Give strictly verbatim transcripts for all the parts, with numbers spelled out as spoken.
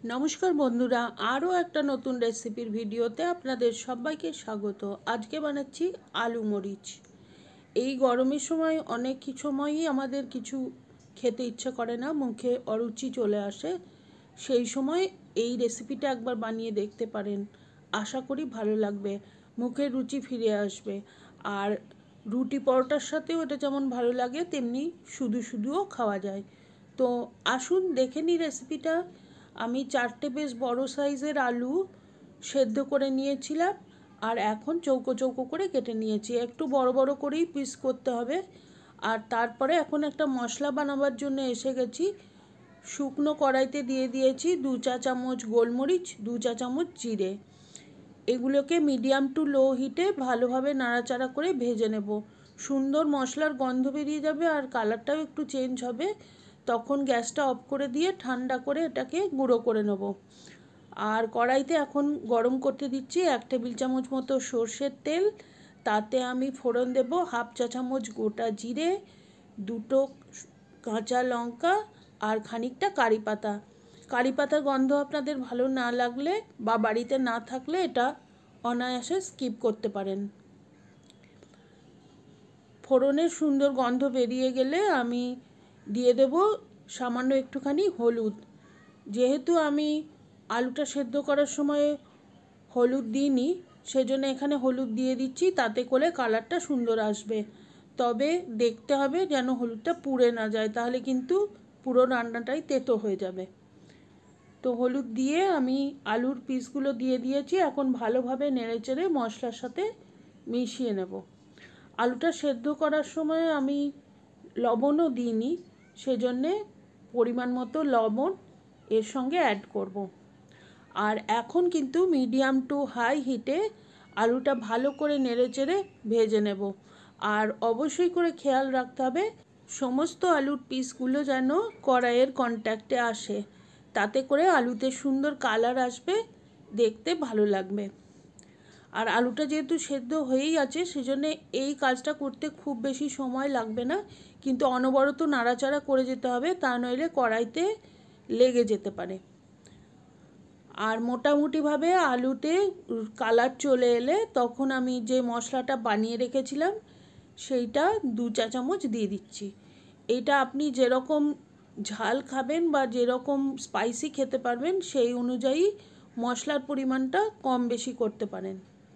নমস্কার বন্ধুরা, আরও একটা নতুন রেসিপির ভিডিওতে আপনাদের সবাইকে স্বাগত। আজকে বানাচ্ছি আলু মরিচ। এই গরমের সময় অনেক সময়ই আমাদের কিছু খেতে ইচ্ছে করে না, মুখে অরুচি চলে আসে। সেই সময় এই রেসিপিটা একবার বানিয়ে দেখতে পারেন, আশা করি ভালো লাগবে, মুখে রুচি ফিরে আসবে। আর রুটি পরোটার সাথেও এটা যেমন ভালো লাগে, তেমনি শুধু শুধুও খাওয়া যায়। তো আসুন দেখে নিই রেসিপিটা। আমি চারটে বেশ বড় সাইজের আলু সেদ্ধ করে নিয়েছিলাম, আর এখন চৌকো চৌকো করে কেটে নিয়েছি। একটু বড় বড় করেই পিস করতে হবে। আর তারপরে এখন একটা মশলা বানাবার জন্য এসে গেছি। শুকনো কড়াইতে দিয়ে দিয়েছি দু চা চামচ গোলমরিচ, দু চা চামচ জিরে। এগুলোকে মিডিয়াম টু লো হিটে ভালোভাবে নাড়াচাড়া করে ভেজে নেব। সুন্দর মশলার গন্ধ বেরিয়ে যাবে আর কালারটাও একটু চেঞ্জ হবে। তখন গ্যাসটা অফ করে দিয়ে ঠান্ডা করে এটাকে গুঁড়ো করে নেব। আর কড়াইতে এখন গরম করতে দিচ্ছি এক টেবিল চামচ মতো সর্ষের তেল। তাতে আমি ফোড়ন দেব হাফ চা চামচ গোটা জিরে, দুটো কাঁচা লঙ্কা আর খানিকটা কারি পাতা। কারি পাতার গন্ধ আপনাদের ভালো না লাগলে বা বাড়িতে না থাকলে এটা অনায়াসে স্কিপ করতে পারেন। ফোড়নের সুন্দর গন্ধ বেরিয়ে গেলে আমি দিয়ে দেব সামান্য একটুখানি হলুদ। যেহেতু আমি আলুটা সেদ্ধ করার সময় হলুদ দিইনি, সেজন্য এখানে হলুদ দিয়ে দিচ্ছি, তাতে করে কালারটা সুন্দর আসবে। তবে দেখতে হবে যেন হলুদটা পুড়ে না যায়, তাহলে কিন্তু পুরো রান্নাটাই তেতো হয়ে যাবে। তো হলুদ দিয়ে আমি আলুর পিসগুলো দিয়ে দিয়েছি। এখন ভালোভাবে নেড়েচেড়ে মশলার সাথে মিশিয়ে নেব। আলুটা সেদ্ধ করার সময় আমি লবণও দিইনি, সেজন্যে পরিমাণ মতো লবণ এর সঙ্গে অ্যাড করব। আর এখন কিন্তু মিডিয়াম টু হাই হিটে আলুটা ভালো করে নেড়েচেড়ে ভেজে নেব। আর অবশ্যই করে খেয়াল রাখতে হবে সমস্ত আলুর পিসগুলো যেন কড়াইয়ের কন্ট্যাক্টে আসে, তাতে করে আলুতে সুন্দর কালার আসবে, দেখতে ভালো লাগবে। আর আলুটা যেহেতু সেদ্ধ হয়েই আছে, সেজন্য এই কাজটা করতে খুব বেশি সময় লাগবে না, কিন্তু অনবরত নাড়াচাড়া করে যেতে হবে, তা নইলে কড়াইতে লেগে যেতে পারে। আর মোটামুটিভাবে আলুতে কালার চলে এলে তখন আমি যে মশলাটা বানিয়ে রেখেছিলাম সেইটা দু চা চামচ দিয়ে দিচ্ছি। এটা আপনি যেরকম ঝাল খাবেন বা যেরকম স্পাইসি খেতে পারবেন সেই অনুযায়ী মশলার পরিমাণটা কম বেশি করতে পারেন।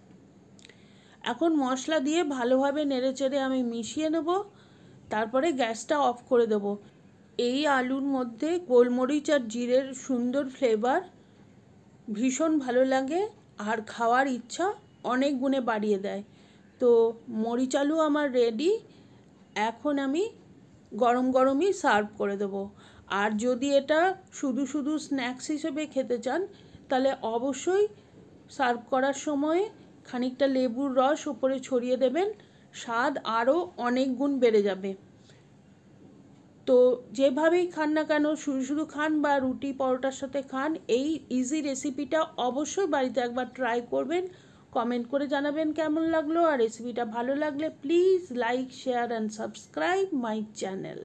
এখন মশলা দিয়ে ভালোভাবে নেড়েচেড়ে আমি মিশিয়ে নেব। তারপরে গ্যাসটা অফ করে দেব। এই আলুর মধ্যে গোলমরিচ আর জিরের সুন্দর ফ্লেভার ভীষণ ভালো লাগে আর খাওয়ার ইচ্ছা অনেক গুণে বাড়িয়ে দেয়। তো মরিচ আলু আমার রেডি। এখন আমি গরম গরমই সার্ভ করে দেব। আর যদি এটা শুধু শুধু স্ন্যাক্স হিসেবে খেতে চান, তাহলে অবশ্যই সার্ভ করার সময় খানিকটা লেবুর রস ওপরে ছড়িয়ে দেবেন, স্বাদ আরও অনেক গুণ বেড়ে যাবে। তো যেভাবেই খান না কেন, শুধু শুধু খান বা রুটি পরোটার সাথে খান, এই ইজি রেসিপিটা অবশ্যই বাড়িতে একবার ট্রাই করবেন। কমেন্ট করে জানাবেন কেমন লাগলো। আর রেসিপিটা ভালো লাগলে please like, share and subscribe my channel.